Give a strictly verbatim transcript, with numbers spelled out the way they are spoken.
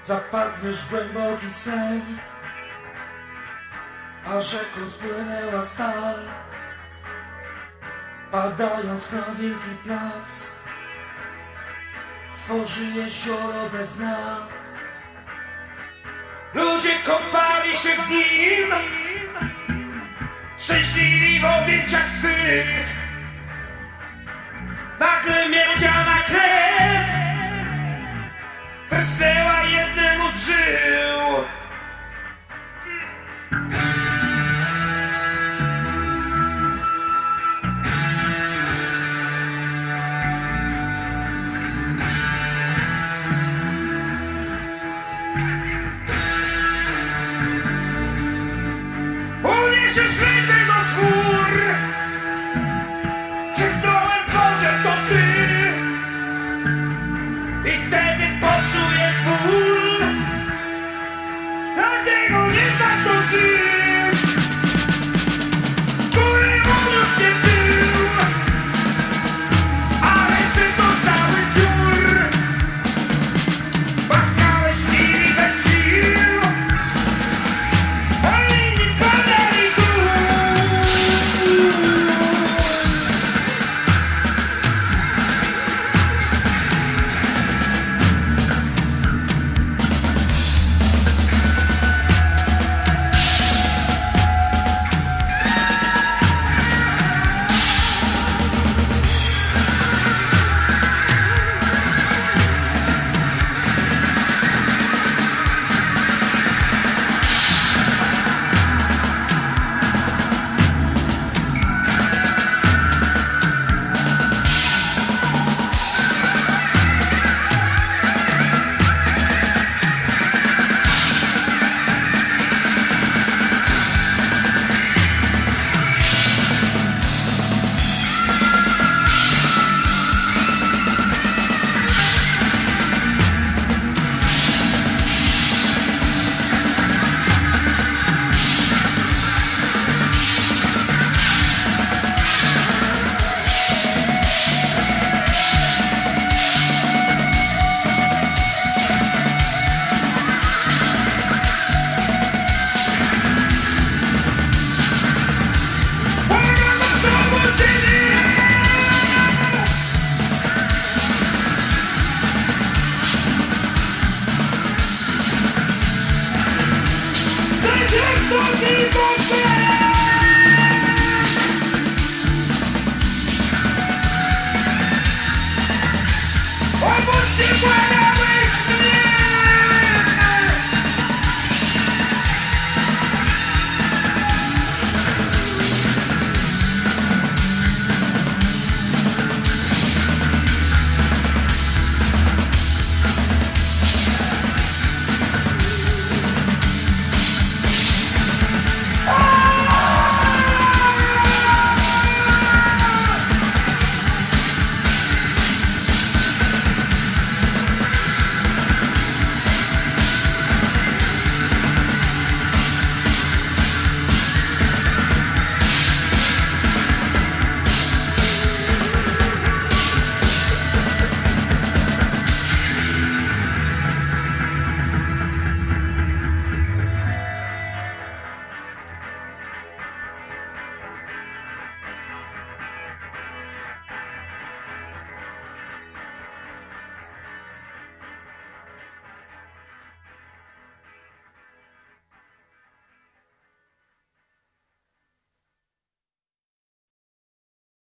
Zapadniesz w głęboki sen, a rzeką spłynęła stal, padając na wielki plac. Stworzy jezioro bez dna. Ludzie kąpali się w nim, szczęśliwi w objęciach swych. Nagle miedziana krew trsnęła jednemu z żył. Uniesie rękę do chmur, krzyknąłem: Boże, to Ty. I wtedy poczujesz ból, takiego nie tak to żyć. Góry uniósł mnie pył, a ręce dostały dziur. Machałeś nimi bez sił, a inni spadali w dół. ¡Vamos, Chihuahua!